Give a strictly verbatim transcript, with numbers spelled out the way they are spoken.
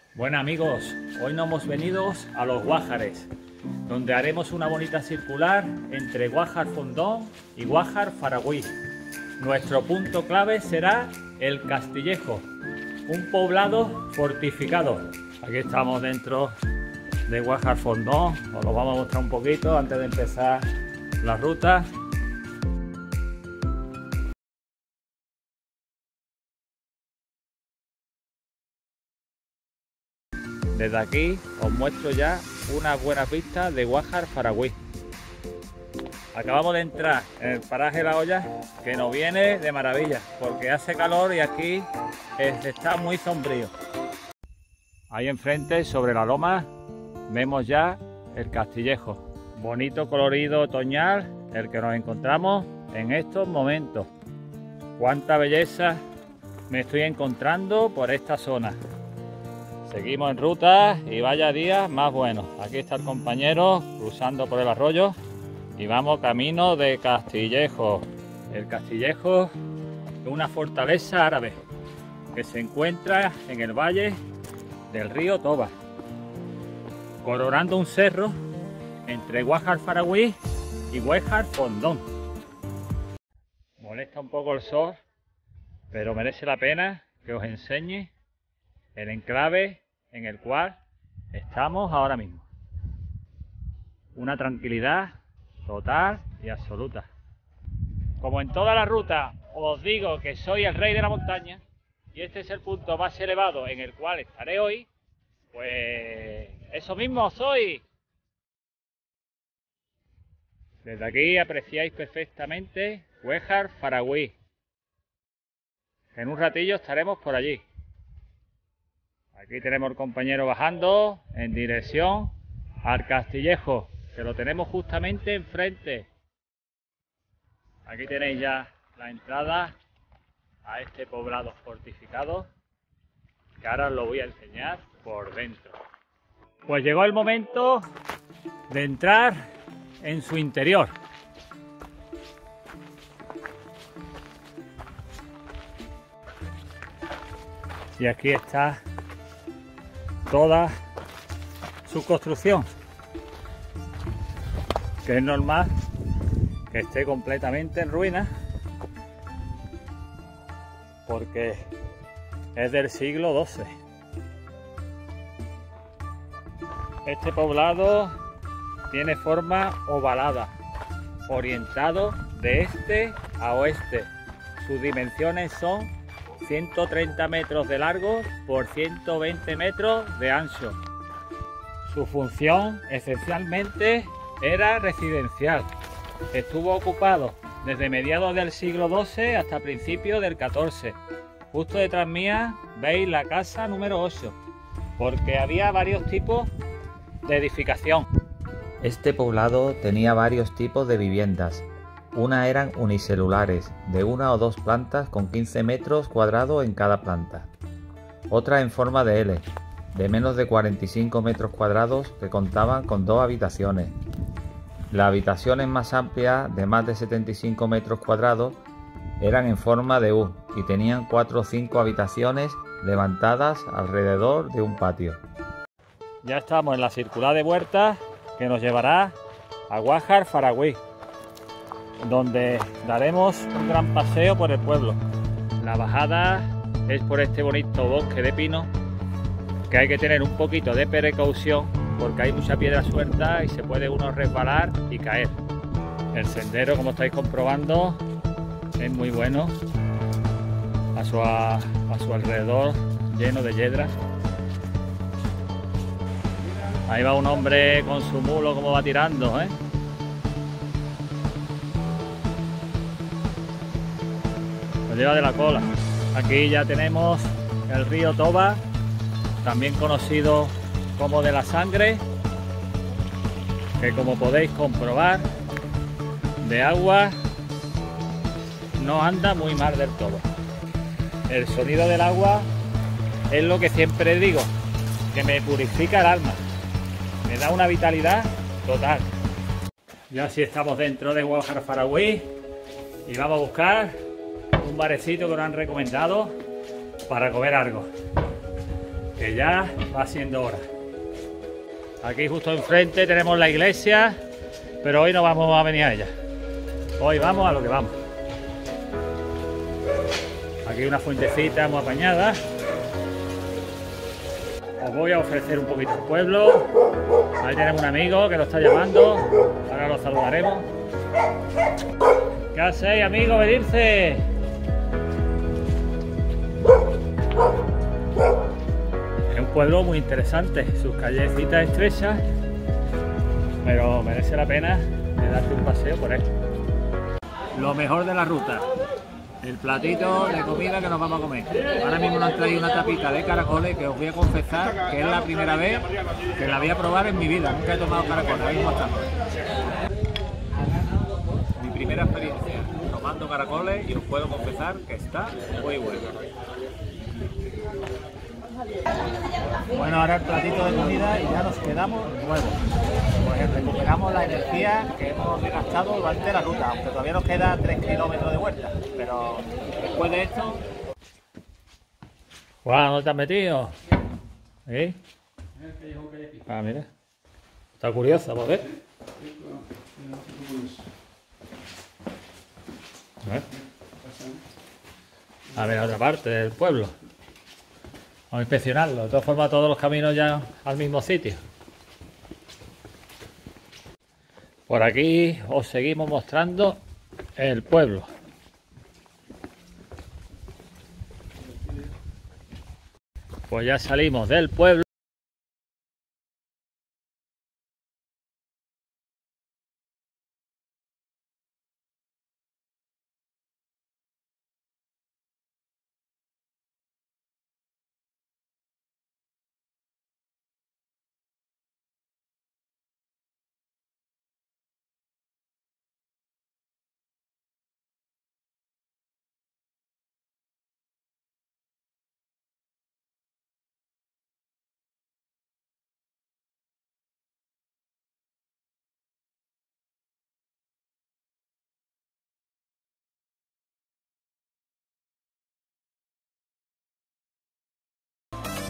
Bueno amigos, hoy nos hemos venido a Los Guájares, donde haremos una bonita circular entre Guájar Fondón y Guájar Faragüí. Nuestro punto clave será el Castillejo, un poblado fortificado. Aquí estamos dentro de Guájar Fondón, os lo vamos a mostrar un poquito antes de empezar la ruta. Desde aquí os muestro ya unas buenas vistas de Guájar Faragüí. Acabamos de entrar en el paraje La Olla, que nos viene de maravilla, porque hace calor y aquí está muy sombrío. Ahí enfrente, sobre la loma, vemos ya el Castillejo. Bonito colorido otoñal, el que nos encontramos en estos momentos. Cuánta belleza me estoy encontrando por esta zona. Seguimos en ruta y vaya días más buenos. Aquí está el compañero cruzando por el arroyo y vamos camino de Castillejo. El Castillejo es una fortaleza árabe que se encuentra en el valle del río Toba, coronando un cerro entre Guájar Faragüí y Guájar Fondón. Molesta un poco el sol, pero merece la pena que os enseñe el enclave en el cual estamos ahora mismo. Una tranquilidad total y absoluta. Como en toda la ruta os digo que soy el rey de la montaña y este es el punto más elevado en el cual estaré hoy, pues eso mismo soy. Desde aquí apreciáis perfectamente Guájar Faragüí. En un ratillo estaremos por allí. Aquí tenemos el compañero bajando en dirección al Castillejo, que lo tenemos justamente enfrente. Aquí tenéis ya la entrada a este poblado fortificado, que ahora os lo voy a enseñar por dentro. Pues llegó el momento de entrar en su interior. Y aquí está toda su construcción, que es normal que esté completamente en ruinas porque es del siglo doce. Este poblado tiene forma ovalada, orientado de este a oeste. Sus dimensiones son ciento treinta metros de largo por ciento veinte metros de ancho. Su función esencialmente era residencial. Estuvo ocupado desde mediados del siglo doce hasta principios del catorce. Justo detrás mía veis la casa número ocho, porque había varios tipos de edificación. Este poblado tenía varios tipos de viviendas. Una eran unicelulares, de una o dos plantas con quince metros cuadrados en cada planta. Otra en forma de L, de menos de cuarenta y cinco metros cuadrados, que contaban con dos habitaciones. Las habitaciones más amplias, de más de setenta y cinco metros cuadrados, eran en forma de U y tenían cuatro o cinco habitaciones levantadas alrededor de un patio. Ya estamos en la circular de Huertas que nos llevará a Guájar Faragüí, donde daremos un gran paseo por el pueblo. La bajada es por este bonito bosque de pino, que hay que tener un poquito de precaución porque hay mucha piedra suelta y se puede uno resbalar y caer. El sendero, como estáis comprobando, es muy bueno, a su, a, a su alrededor lleno de yedras. Ahí va un hombre con su mulo como va tirando, ¿eh? Lo lleva de la cola. Aquí ya tenemos el río Toba, también conocido como de la sangre, que como podéis comprobar, de agua no anda muy mal del todo. El sonido del agua es lo que siempre digo, que me purifica el alma, me da una vitalidad total. Ya sí estamos dentro de Guájar Faragüí y vamos a buscar un barecito que nos han recomendado para comer algo. que ya va siendo hora. Aquí justo enfrente tenemos la iglesia, pero hoy no vamos a venir a ella. Hoy vamos a lo que vamos. Aquí una fuentecita muy apañada. Os voy a ofrecer un poquito el pueblo. Ahí tenemos un amigo que lo está llamando. Ahora lo saludaremos. ¿Qué hacéis, amigo? Venirse. Es un pueblo muy interesante. Sus callecitas estrechas, pero merece la pena de darte un paseo por él. Lo mejor de la ruta. El platito de comida que nos vamos a comer. Ahora mismo nos han traído una tapita de caracoles que os voy a confesar que es la primera vez que la voy a probar en mi vida. Nunca he tomado caracoles. Ahí mismo estamos. Mi primera experiencia tomando caracoles y os puedo confesar que está muy bueno. Bueno, ahora el platito de comida y ya nos quedamos nuevos. Pues recuperamos la energía que hemos gastado durante la ruta, aunque todavía nos queda tres kilómetros de vuelta, pero después de esto... Guau, ¿dónde te has metido? ¿Eh? Ah, mira. Está curiosa, pues ver. A ver. A ver, a otra parte del pueblo. Vamos a inspeccionarlo. De todas formas, todos los caminos ya al mismo sitio. Por aquí os seguimos mostrando el pueblo. Pues ya salimos del pueblo.